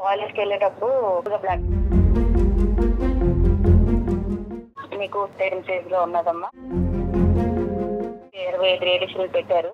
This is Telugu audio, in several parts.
టాయిలెట్కి వెళ్ళేటప్పుడు బ్లడ్ మీకు సెకండ్ స్టేజ్ లో ఉన్నదమ్మా. 25 రేడియేషన్లు పెట్టారు.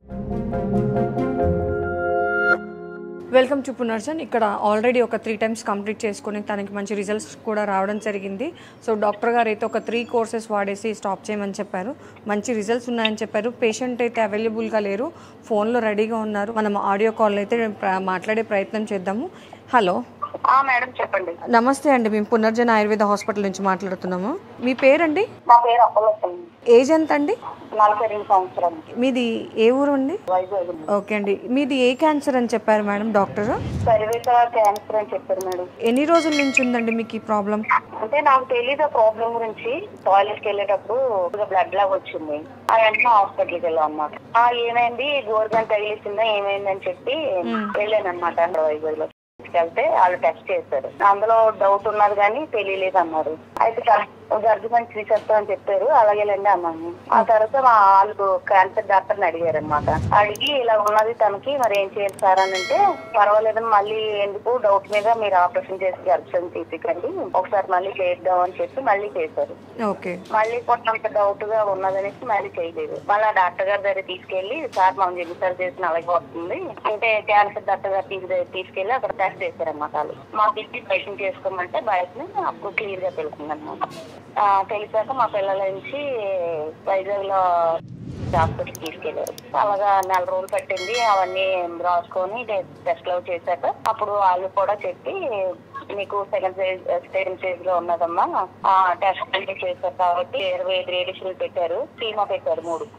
Welcome to Punarjan. ఇక్కడ ఆల్రెడీ ఒక 3 times కంప్లీట్ చేసుకుని తనకి మంచి రిజల్ట్స్ కూడా రావడం జరిగింది. సో డాక్టర్ గారు అయితే ఒక 3 courses వాడేసి స్టాప్ చేయమని చెప్పారు. మంచి రిజల్ట్స్ ఉన్నాయని చెప్పారు. పేషెంట్ అయితే అవైలబుల్గా లేరు, ఫోన్లో రెడీగా ఉన్నారు. మనం ఆడియో కాల్ అయితే మాట్లాడే ప్రయత్నం చేద్దాము. హలో మేడం చెప్పండి. నమస్తే అండి, మేము పునర్జన్ ఆయుర్వేద హాస్పిటల్ నుంచి మాట్లాడుతున్నాము. మీ పేరండి? నా పేరు అప్పలక్ష్మి. ఏజ్ ఎంత అండి? 42 సంవత్సరాలు. మీది ఏ ఊరు అండి? వైజాగ్. ఓకే అండి, మీది ఏ క్యాన్సర్ అని చెప్పారు మేడం డాక్టర్? సర్వైకల్ క్యాన్సర్ అని చెప్పారు మేడం. ఎన్ని రోజుల నుంచి ఉందండి మీకు ఈ ప్రాబ్లం? అంటే నాకు తెలీదు ఆ ప్రాబ్లం గురించి. టాయిలెట్కి వెళ్ళేటప్పుడు బ్లడ్ లాగా వచ్చింది. ఆ వెంటనే హాస్పిటల్కి వెళ్ళాం అన్నమాట. ఏమైంది, గోరుగంట తగిలిసిందా ఏమైందని చెప్పి వెళ్ళాను అనమాట. వైజాగ్ లో వెళ్తే వాళ్ళు టెస్ట్ చేశారు. అందులో డౌట్ ఉన్నది కానీ తెలియలేదు అన్నారు. అయితే గర్భం తీసేస్తాం అని చెప్పారు. అలాగేలేండి అన్నాను. ఆ తర్వాత మా వాళ్ళు క్యాన్సర్ డాక్టర్ని అడిగారు అనమాట. అడిగి ఇలా ఉన్నది తనకి, మరి ఏం చేయాలి సార్ అని అంటే, పర్వాలేదని మళ్ళీ ఎందుకు డౌట్ మీద మీరు ఆపరేషన్ చేసి గర్భం తీసికండి, ఒకసారి మళ్ళీ చేద్దాం అని చెప్పి మళ్ళీ చేశారు. మళ్ళీ కొంత డౌట్ గా ఉన్నదనేసి మళ్ళీ చేయలేదు. మళ్ళీ డాక్టర్ గారి దగ్గర తీసుకెళ్లి, సార్ మనం ఎన్నిసార్లు చేసిన అలాగే వస్తుంది అంటే, క్యాన్సర్ డాక్టర్ గారు తీసుకెళ్లి అక్కడ టెస్ట్ చేశారన్నమాట. వాళ్ళు మాకు ఇచ్చి బయట చేసుకోమంటే బయటని అప్పుడు క్లియర్ గా తెలుస్తుంది అనమాట. తెలిసాక మా పిల్లల నుంచి వైజాగ్ లో హాస్పిటల్కి తీసుకెళ్లారు. అలాగా 4 రోజులు పట్టింది. అవన్నీ రాసుకొని టెస్ట్ లో చేశాక అప్పుడు వాళ్ళు కూడా చెప్పి, మీకు సెకండ్ స్టేజ్ లో ఉన్నదమ్మా, టెస్ట్ అన్ని చేశారు కాబట్టి 25 రేడియేషన్లు పెట్టారు, కీమో పెట్టారు 3,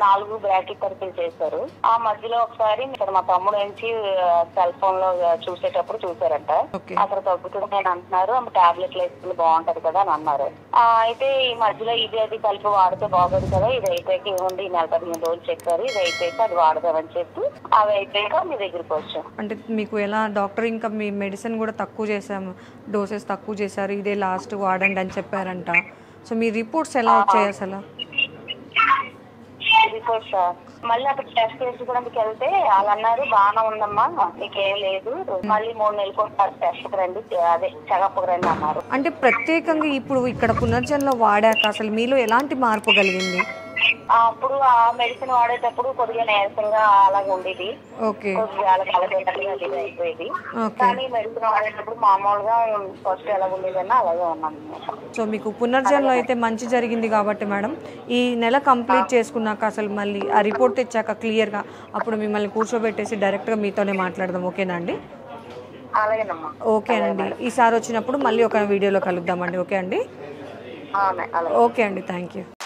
4 బ్రాకెట్ థెరపీలు చేశారు. ఆ మధ్యలో ఒకసారి మా తమ్ముడు నుంచి సెల్ ఫోన్ లో చూసేటప్పుడు చూసారంట. అక్కడ తగ్గుతుంది అని అంటున్నారు, టాబ్లెట్లు వేసుకుని బాగుంటది కదా అని అన్నారు. అయితే ఈ మధ్యలో ఇది అది కలిపి వాడితే బాగోదు కదా, ఇది అయిపోయాక ఏముంది 15 రోజులు చెప్పారు, ఇది అయిపోయాక అది వాడదామని చెప్పి అవి అయిపోయాక మీ దగ్గరికి వచ్చాం. అంటే మీకు ఎలా డాక్టర్ ఇంకా మీ మెడిసిన్ కూడా తక్కువ చేసాము, డోసెస్ తక్కువ చేశారు, ఇదే లాస్ట్ వాడండి అని చెప్పారంట. సో మీ రిపోర్ట్స్ ఎలా వచ్చాయి అసలు? రిపోర్ట్స్ మళ్ళీ అక్కడ టెస్ట్ చేసుకోవడానికి వెళ్తే వాళ్ళు అన్నారు, బాగానే ఉందమ్మా, మీకేం లేదు, మళ్ళీ 3 నెలలకు ఒకసారి టెస్ట్ రండి, అదే చెకప్కి రండి అన్నారు. అంటే ప్రత్యేకంగా ఇప్పుడు ఇక్కడ పునర్జన్లో వాడాక అసలు మీలో ఎలాంటి మార్పు కలిగింది? అప్పుడు ఆ మెడిసిన్ వాడేటప్పుడు కొద్దిగా నీరసంగా అలాగే ఉండేది, కొద్దిగా అయిపోయేది. కానీ మెడిసిన్ వాడేటప్పుడు మామూలుగా ఫస్ట్ ఎలా ఉండేదన్నా అలాగే ఉన్నాను. సో మీకు పునర్జన్లో అయితే మంచి జరిగింది కాబట్టి మేడం, ఈ నెల కంప్లీట్ చేసుకున్నాక అసలు మళ్ళీ ఆ రిపోర్ట్ తెచ్చాక క్లియర్గా అప్పుడు మిమ్మల్ని కూర్చోబెట్టేసి డైరెక్ట్గా మీతోనే మాట్లాడదాం. ఓకేనా అండి? అలాగేనమ్మా. ఓకేనండి, ఈసారి వచ్చినప్పుడు మళ్ళీ ఒక వీడియోలో కలుద్దామండి. ఓకే అండి? అలాగే. ఓకే అండి, థ్యాంక్ యూ.